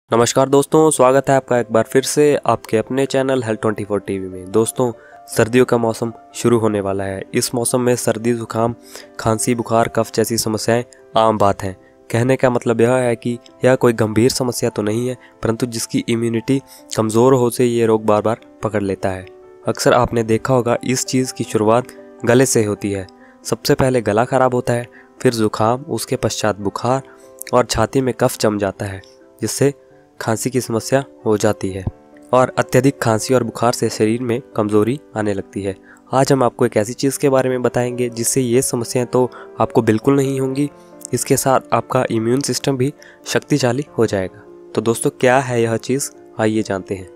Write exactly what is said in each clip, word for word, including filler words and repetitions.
नमस्कार दोस्तों, स्वागत है आपका एक बार फिर से आपके अपने channel health twenty four TV में। दोस्तों, सर्दियों का मौसम शुरू होने वाला है। इस मौसम में सर्दी, जुकाम, खांसी, बुखार, कफ जैसी समस्याएं आम बात हैं। कहने का मतलब यह है कि यह कोई गंभीर समस्या तो नहीं है, परंतु जिसकी इम्यूनिटी कमज़ोर हो से ये रोग बार बार पकड़ लेता है। अक्सर आपने देखा होगा इस चीज़ की शुरुआत गले से होती है। सबसे पहले गला खराब होता है, फिर जुकाम, उसके पश्चात बुखार और छाती में कफ जम जाता है, जिससे खांसी की समस्या हो जाती है और अत्यधिक खांसी और बुखार से शरीर में कमज़ोरी आने लगती है। आज हम आपको एक ऐसी चीज़ के बारे में बताएंगे जिससे ये समस्याएं तो आपको बिल्कुल नहीं होंगी, इसके साथ आपका इम्यून सिस्टम भी शक्तिशाली हो जाएगा। तो दोस्तों, क्या है यह चीज़, आइए जानते हैं।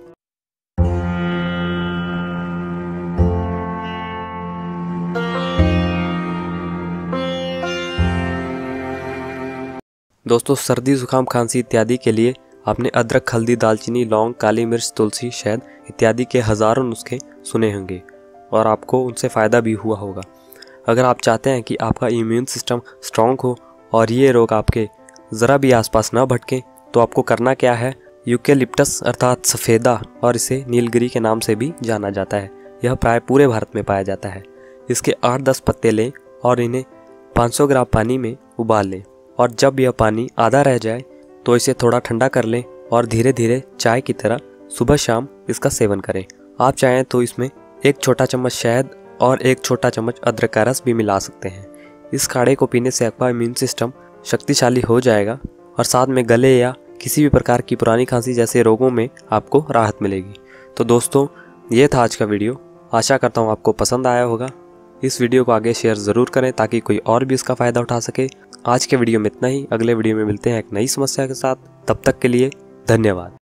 दोस्तों, सर्दी, जुकाम, खांसी इत्यादि के लिए आपने अदरक, हल्दी, दालचीनी, लौंग, काली मिर्च, तुलसी, शहद इत्यादि के हज़ारों नुस्खे सुने होंगे और आपको उनसे फ़ायदा भी हुआ होगा। अगर आप चाहते हैं कि आपका इम्यून सिस्टम स्ट्रॉन्ग हो और ये रोग आपके ज़रा भी आसपास ना भटके, तो आपको करना क्या है, यूकेलिप्टस अर्थात सफ़ेदा, और इसे नीलगिरी के नाम से भी जाना जाता है। यह प्राय पूरे भारत में पाया जाता है। इसके आठ दस पत्ते लें और इन्हें पाँच सौ ग्राम पानी में उबाल लें, और जब यह पानी आधा रह जाए तो इसे थोड़ा ठंडा कर लें और धीरे धीरे चाय की तरह सुबह शाम इसका सेवन करें। आप चाहें तो इसमें एक छोटा चम्मच शहद और एक छोटा चम्मच अदरक का रस भी मिला सकते हैं। इस काढ़े को पीने से आपका इम्यून सिस्टम शक्तिशाली हो जाएगा और साथ में गले या किसी भी प्रकार की पुरानी खांसी जैसे रोगों में आपको राहत मिलेगी। तो दोस्तों, ये था आज का वीडियो। आशा करता हूँ आपको पसंद आया होगा। इस वीडियो को आगे शेयर ज़रूर करें ताकि कोई और भी इसका फ़ायदा उठा सके। आज के वीडियो में इतना ही। अगले वीडियो में मिलते हैं एक नई समस्या के साथ। तब तक के लिए धन्यवाद।